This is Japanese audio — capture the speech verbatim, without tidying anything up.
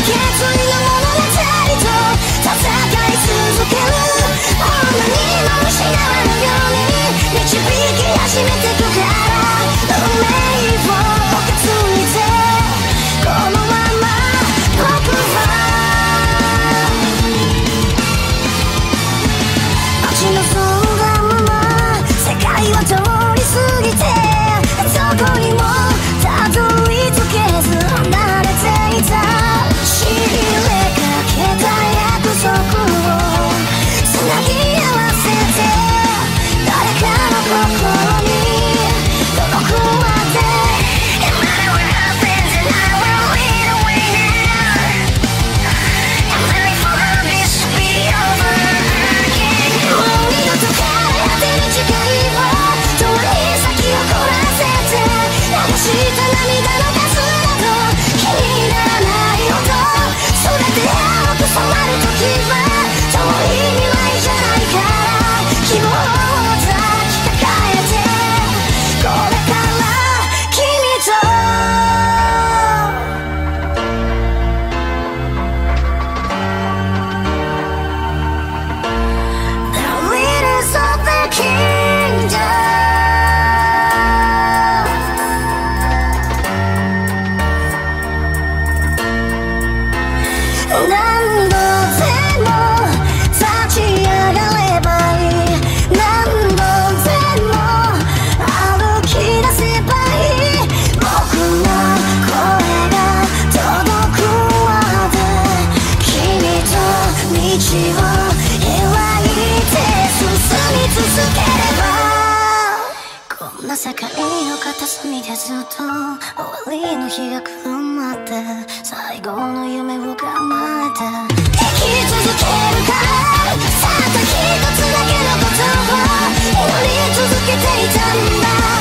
決意の物語と戦い続ける。もう何も失わぬように導き始めてくから運命を担いでこのまま僕は待ち望んだまま世界は通り過ぎてどこにもたどり着けず離れていた。しびれかけた約束をつなぎ合わせて誰かの心に届くまで No matter what happens and I will lead away now. I'm ready for this to be over again. もう二度と枯れ果てる誓いを永遠に先を凝らせて流した涙の数など気にならないほど全て青く染まる時は遠い未来じゃないから希望を抱きかかえてこれから君とThe leaders of the kingdom何度でも立ち上がればいい。何度でも歩き出せばいい。僕の声が届くまで君と道を開いて進み続ければこんな世界の片隅でずっと終わりの日が来るまで最後の夢を叶えて生き続けるからたった一つだけのことを祈り続けていたんだ。